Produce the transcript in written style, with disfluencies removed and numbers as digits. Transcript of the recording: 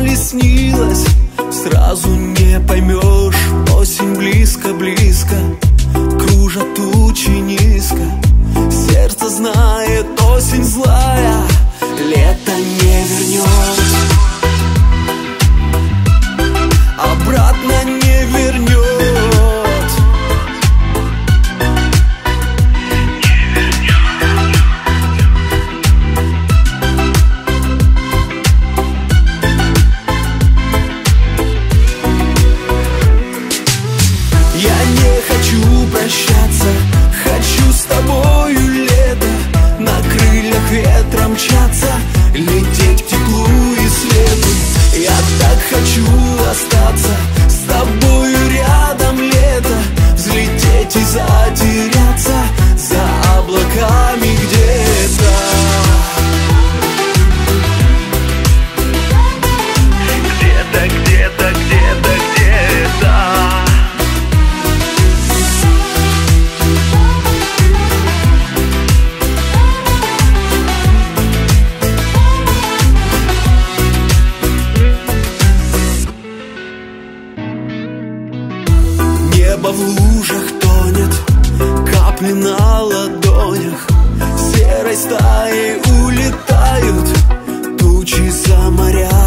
ли снилось, сразу не поймешь. Осень близко-близко, кружат тучи низко. Сердце знает, осень злая, лето не вернет, обратно не вернет. Я не хочу прощаться, хочу с тобою лето, на крыльях ветра мчаться, лететь к теплу и свету. Я так хочу остаться с тобою рядом лето, взлететь и затеряться за облаками где-то. Где-то, где-то, где-то, где-то. Небо в лужах тонет, капли на ладонях, серой стаей улетают тучи за моря.